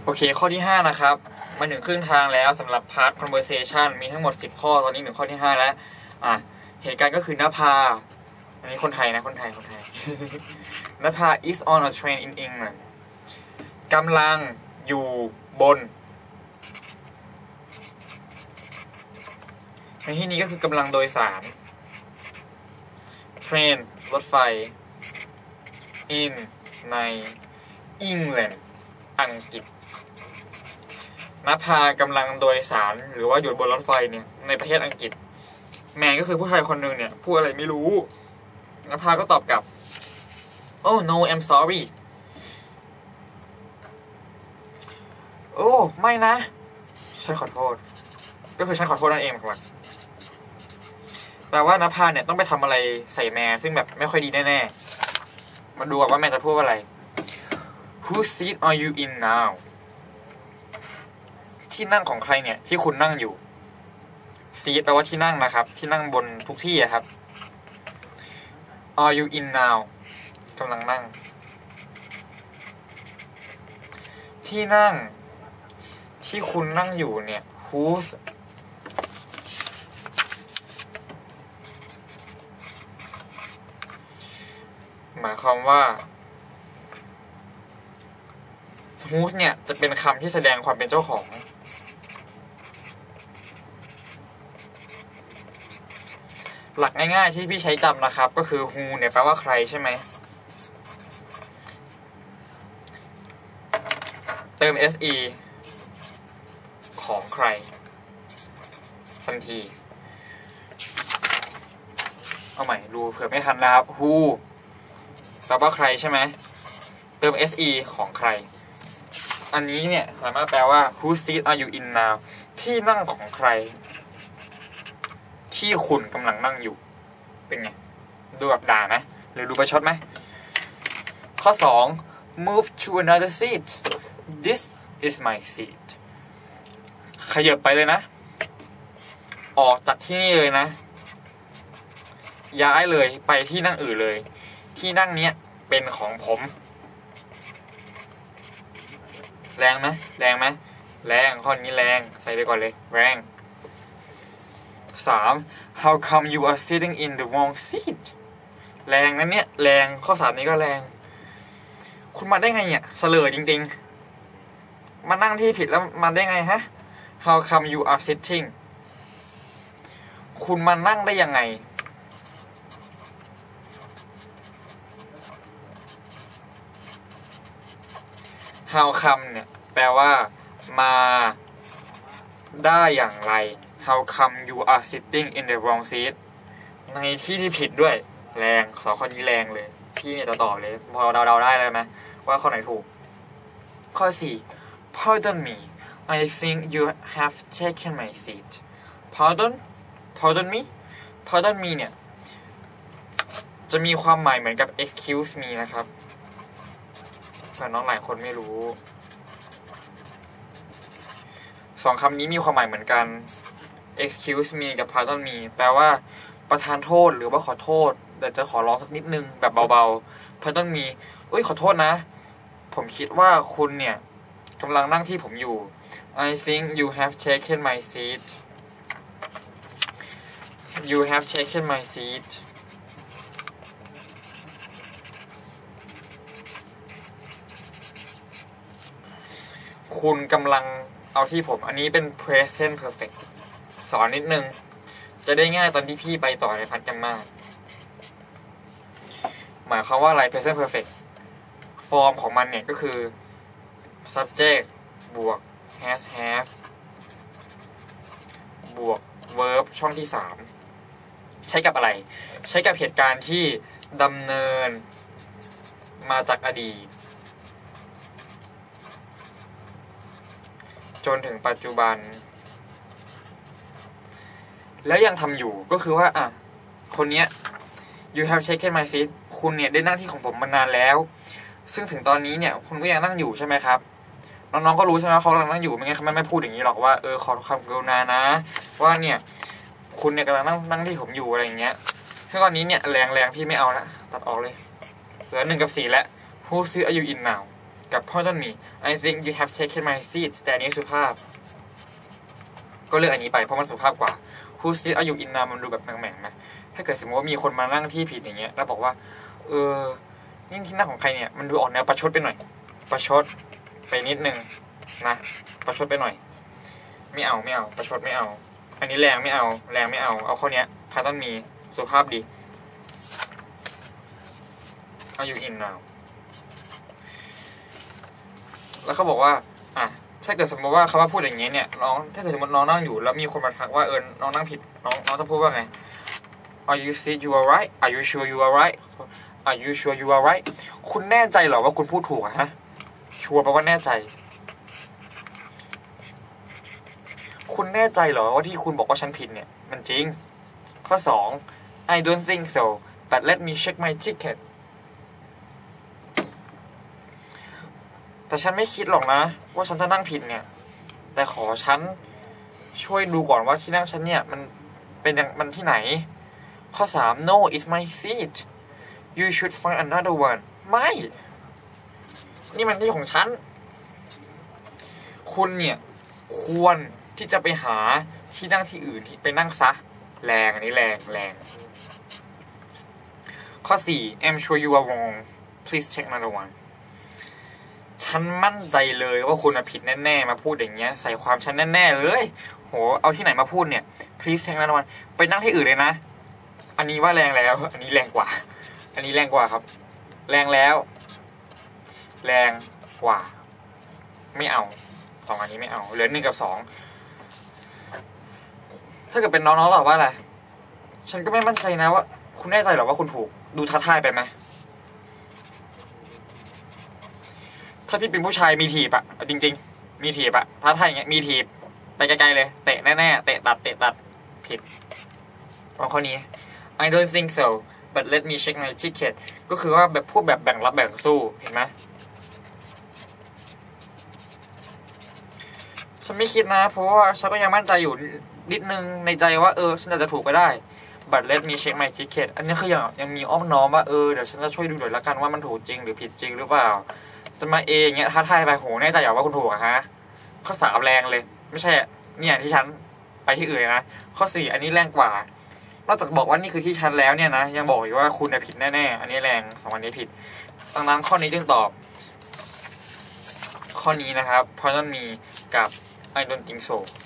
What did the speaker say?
โอเคข้อที่5นะครับมาถึงครึ่งทางแล้วสำหรับ part conversation มีทั้งหมด10ข้อตอนนี้ถึงข้อที่5แล้วเหตุการณ์ก็คือนภาอันนี้คนไทยนะคนไทย นภา is on a train in England กำลังอยู่บนในที่นี้ก็คือกำลังโดยสาร train รถไฟ in ใน England อังกฤษนภากำลังโดยสารหรือว่าอยู่บนรถไฟเนี่ยในประเทศอังกฤษแมนก็คือผู้ชายคนหนึ่งเนี่ยพูดอะไรไม่รู้นภาก็ตอบกลับ oh no I'm sorry โอ้ไม่นะฉันขอโทษก็คือฉันขอโทษนั่นเองครับแปลว่านภาเนี่ยต้องไปทำอะไรใส่แมนซึ่งแบบไม่ค่อยดีแน่ๆมาดูว่าแมนจะพูดว่าอะไร Whose seat are you in now ที่นั่งของใครเนี่ยที่คุณนั่งอยู่ seat แปลว่าที่นั่งนะครับที่นั่งบนทุกที่ครับ Are you in now กำลังนั่งที่นั่งที่คุณนั่งอยู่เนี่ย whose หมายความว่า whose เนี่ยจะเป็นคำที่แสดงความเป็นเจ้าของหลักง่ายๆที่พี่ใช้จำนะครับก็คือ who เนี่ยแปลว่าใครใช่ไหมเติม se ของใครทันทีเอาใหม่ดูเผื่อไม่ทันนะครับ who แปลว่าใครใช่ไหมเติม se ของใครอันนี้เนี่ยสามารถแปลว่า whose seat are you in now ที่นั่งของใครที่คุณกำลังนั่งอยู่เป็นไงดูแบบด่าไหมหรือดูประชดไหมข้อ2 move to another seat this is my seat ขยับไปเลยนะออกจากที่นี่เลยนะย้ายเลยไปที่นั่งอื่นเลยที่นั่งเนี้ยเป็นของผมแรงไหมแรงไหมแรงข้อนี้แรงใส่ไปก่อนเลยแรง3 How come you are sitting in the wrong seat แรงนะเนี่ยแรงข้อ3นี้ก็แรงคุณมาได้ไงเนี่ยเสลอจริงๆมานั่งที่ผิดแล้วมาได้ไงฮะ How come you are sitting คุณมานั่งได้ยังไงHow come เนี่ยแปลว่ามาได้อย่างไร How come you are sitting in the wrong seat ในที่ที่ผิดด้วยแรงข้อนี้แรงเลยพี่เนี่ยจะตอบเลยพอเดาได้เลยไหมว่าข้อไหนถูกข้อ4 Pardon me I think you have taken my seat Pardon me Pardon me เนี่ยจะมีความหมายเหมือนกับ excuse me นะครับแต่น้องหลายคนไม่รู้2คำนี้มีความหมายเหมือนกัน excuse me กับ pardon me แปลว่าประทานโทษหรือว่าขอโทษแต่จะขอร้องสักนิดนึงแบบเบาๆ pardon me ขอโทษนะผมคิดว่าคุณเนี่ยกำลังนั่งที่ผมอยู่ I think you have taken my seat you have taken my seatคุณกำลังเอาที่ผมอันนี้เป็น present perfect สอนนิดนึงจะได้ง่ายตอนที่พี่ไปต่อในพัฒน์มาหมายความว่าอะไร present perfect ฟอร์มของมันเนี่ยก็คือ subject บวก has have บวก verb ช่องที่3ใช้กับอะไรใช้กับเหตุการณ์ที่ดำเนินมาจากอดีตจนถึงปัจจุบันแล้วยังทำอยู่ก็คือว่าคนเนี้ย you have taken my seat คุณเนี่ยได้นั่งที่ของผมมานานแล้วซึ่งถึงตอนนี้เนี่ยคุณก็ยังนั่งอยู่ใช่ไหมครับน้องๆก็รู้ใช่ไหมเขากำลังนั่งอยู่ไม่งั้นเขาไม่พูดอย่างนี้หรอกว่าขอความกรุณานะว่าเนี่ยคุณเนี่ยกำลังนั่งที่ผมอยู่อะไรอย่างเงี้ยซึ่งตอนนี้เนี่ยแรงพี่ไม่เอาละตัดออกเลยเหลือ1 กับ 4แล้ว who seat are you in now กับ pardon me I think you have taken my seat แต่อันนี้สุภาพก็เลือกอันนี้ไปเพราะมันสุภาพกว่า who seat are you in now มันดูแบบแหม่งๆนะถ้าเกิดสมมติว่ามีคนมานั่งที่ผิดอย่างเงี้ยแล้วบอกว่านี่ที่นั่งของใครเนี่ยมันดูออกแนวประชดไปหน่อยประชดไปนิดนึงนะประชดไปหน่อยไม่เอาประชดไม่เอาอันนี้แรงไม่เอาข้อเนี้ยpardon me สุภาพดี are you in now แล้วเขาบอกว่าถ้าเกิดสมมติว่าเขาว่าพูดอย่างเงี้ยเนี่ยน้องถ้าเกิดสมมติน้องนั่งอยู่แล้วมีคนมาทักว่าน้องนั่งผิดน้องจะพูดว่าไง Are you sure you are right Are you sure you are right Are you sure you are right คุณแน่ใจเหรอว่าคุณพูดถูกฮะชัวร์แปลว่าแน่ใจคุณแน่ใจเหรอว่าที่คุณบอกว่าฉันผิดเนี่ยมันจริงข้อ2 I don't think so but let me check my ticket แต่ฉันไม่คิดหรอกนะว่าฉันจะนั่งผิดเนี่ยแต่ขอฉันช่วยดูก่อนว่าที่นั่งฉันเนี่ยมันที่ไหนข้อ3 No it's my seat you should find another one ไม่นี่มันที่ของฉันคุณเนี่ยควรที่จะไปหาที่นั่งที่อื่นไปนั่งซะแรงอันนี้แรงข้อ4 I'm sure you are wrong please check another one ฉันมั่นใจเลยว่าคุณผิดแน่ๆมาพูดอย่างเงี้ยใส่ความฉันแน่ๆเลยโหเอาที่ไหนมาพูดเนี่ย please check another one ไปนั่งที่อื่นเลยนะอันนี้ว่าแรงแล้วอันนี้แรงกว่าครับแรงแล้วแรงกว่าไม่เอา2อันนี้ไม่เอาเหลือ1กับ2ถ้าเกิดเป็นน้องๆตอบว่าอะไรฉันก็ไม่มั่นใจนะว่าคุณแน่ใจหรอว่าคุณถูกดูท้าทายไปไหมถ้าพี่เป็นผู้ชายมีถีบอะจริงๆมีถีบอะท้าทายอย่างเงี้ยมีถีบไปไกลๆเลยเตะแน่ๆเตะตัดผิดข้อนี้ I don't think so but let me check my ticket ก็คือว่าแบบพูดแบบแบ่งรับแบ่งสู้เห็นไหมฉันไม่คิดนะเพราะว่าฉันก็ยังมั่นใจอยู่นิดนึงในใจว่าฉันอาจจะถูกก็ได้ but let me check my ticket อันนี้คือยังมีอ้อมน้อมว่าเดี๋ยวฉันจะช่วยดูหน่อยละกันว่ามันถูกจริงหรือผิดจริงหรือเปล่าจะมาอย่างเงี้ยท้าทายไปโหแน่ใจเหรอว่าคุณถูกอะฮะข้อ3แรงเลยไม่ใช่เนี่ยที่ฉันไปที่อื่นนะข้อ4อันนี้แรงกว่านอกจากบอกว่านี่คือที่ฉันแล้วเนี่ยนะยังบอกอีกว่าคุณผิดแน่ๆอันนี้แรง2อันนี้ผิดดังนั้นข้อนี้จึงตอบข้อนี้นะครับ pardon me กับ I don't think so